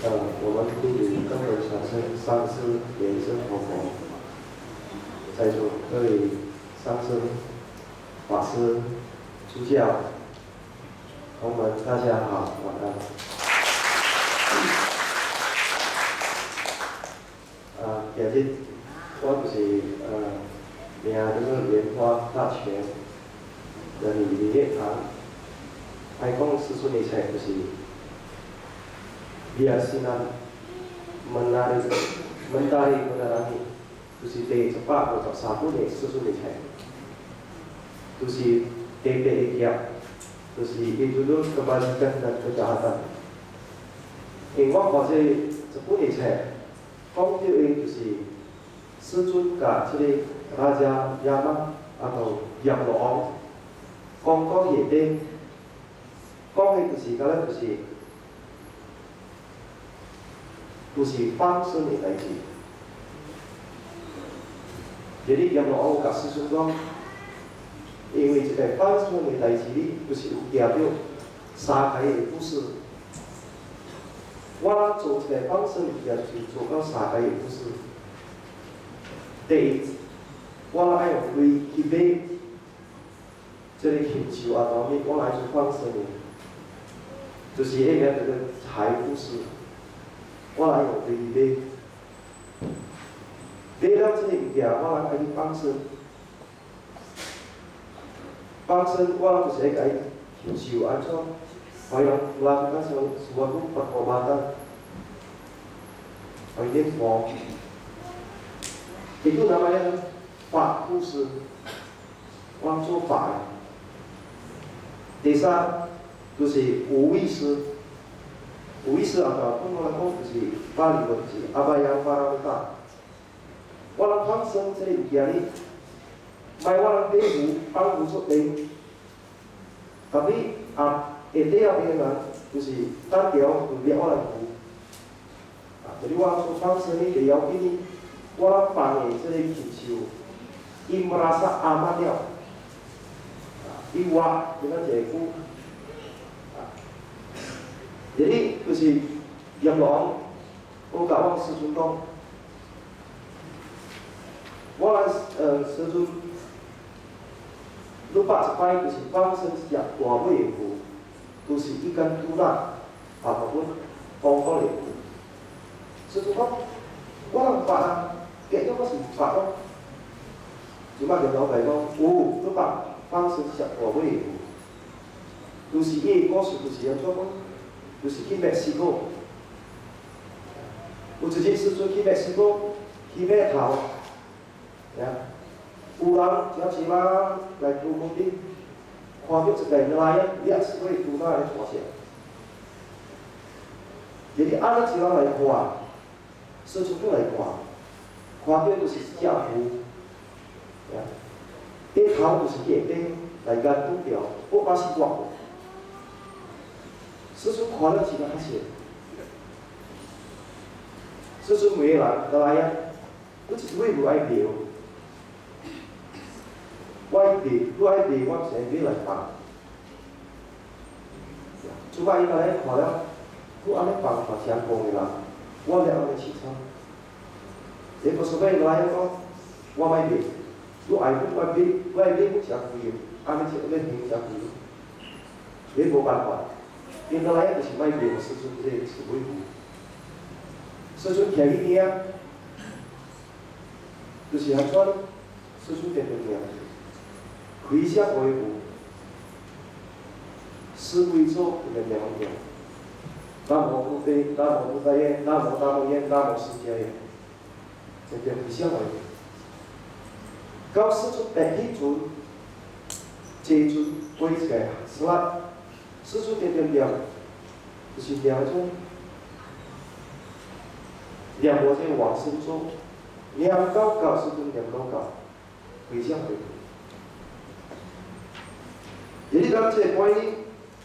我们可以更为传承上师延伸活佛，在座各位上师、法师、主教、同门，大家好，晚安。今日我就是名就是莲花大全人理念堂，爱讲师孙的册就是。biasinan menarik就是第151年师孙的册，就是 DPI， 就是Institut Kebajikan dan Kejahatan。因我看这本的册，讲到的就是师尊甲这个拉加亚玛后阎罗王讲到下底，讲的就是甲咱就是放生的代志。这里阎罗王甲师尊讲，因为这个放生的代志里，就是有夹着三界的故事。我做这个放生也就是做到三界的故事。第一，我爱用对去买这个禽兽啊，当面我来做放生的，就是那个这个财故事。我来用对去买，买了这个物件，我来爱去放生。放生我就是会甲伊禽兽安怎，还用人甲像我讲八卦巴蛋，还念佛。伊都那么样法故事，我做法的。第三就是无意识。有意思啊！本来讲就是巴利文就是阿巴扬巴拉达。我人放生这个物件哩，卖我人买鱼放鱼出嚟，但是下底后边人就是单条就掠我人鱼。就是我所放生哩，第后边哩，我人放的这个禽兽，伊merasa aman了，伊活就咱一句。这里就是阎罗王，我甲我师尊讲，我来师尊610摆就是放生一只大尾的牛，都是一根拄啦，把阮放过来。师尊讲，我人发啊，结果我是唔发咯。就摆阎罗王讲，有600放生一只大尾的牛，都是伊个故事，就是安怎讲？就是去墨西哥，有一日师尊去墨西哥去码头，有人骑骑马来拄目的，看到一个男人掠死过拄那来拖车，日日安尼一人来看，师尊都来看，看到就是一只牛，迄头就是下底来甲拄着，我把是我。师尊看了真较热，师尊每个人都来啊，我一尾不爱卖，我爱卖，我爱卖，我先买来放。主摆伊来看了，我安尼放嘛成功的啦，我了安尼试穿。伊个所谓来讲，我卖卖，我爱我爱买，我爱买我诚贵，安尼就要平诚贵，你无办法。因个来就是卖卖师尊这个是尾鱼，师尊徛去边啊，就是安怎？师尊点点点，开车尾鱼，思维做点点点，南无不非，南无不在焉，南无大无烟，南无释迦耶，点点开车尾鱼。到师尊第一尊，这尊为一个是啦。师尊点点点，就是念迄种念无这往生咒，念到师尊念到，回向回。而你讲这个观念，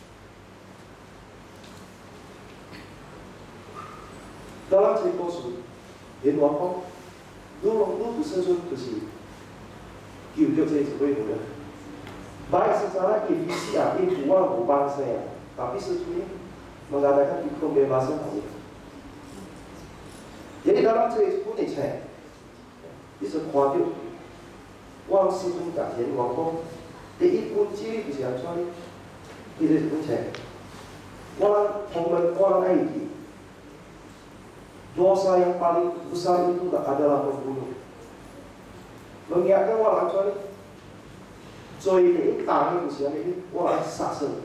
当咱这个故事，阎王讲，愈师尊就是救着这一位人。买是啥啦？伊必须啊，伊有我无帮生啊，但必须注意，莫家大家去讲袂发生好。 你当这本的册，你是看到，我师父讲言我讲，第一本经历就是安怎呢？伊就是本册，我同门我爱记。Dosa yang paling besar itu adalah membunuh. Mengingatkan orang tua ni, rồi để tàn cái sự này qua sát sinh.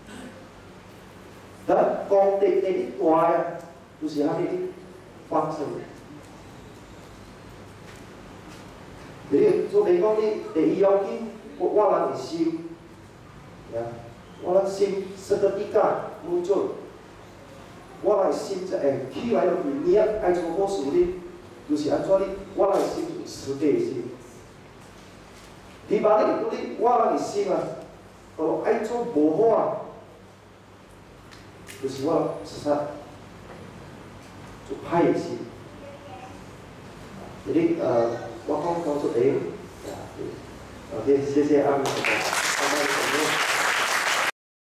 Dan còn để đi qua cái sự này phát sinh. Jadi so để con đi để yêu cái qua là để siêu, ya, qua là siêu seketika muncul. 我来心在起来的语言，爱做好事的，就是安怎的？我来心是实际的心。第八呢，就是我来心啊，都爱做无好啊，就是我实在做歹的心。jadi 我讲出嚟，OK，谢谢阿明。